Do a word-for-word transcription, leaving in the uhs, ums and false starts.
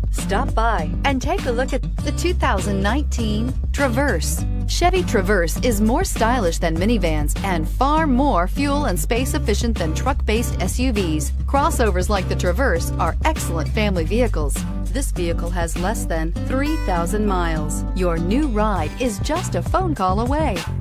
Stop by and take a look at the two thousand nineteen Traverse. Chevy Traverse is more stylish than minivans and far more fuel and space efficient than truck-based S U Vs. Crossovers like the Traverse are excellent family vehicles. This vehicle has less than three thousand miles. Your new ride is just a phone call away.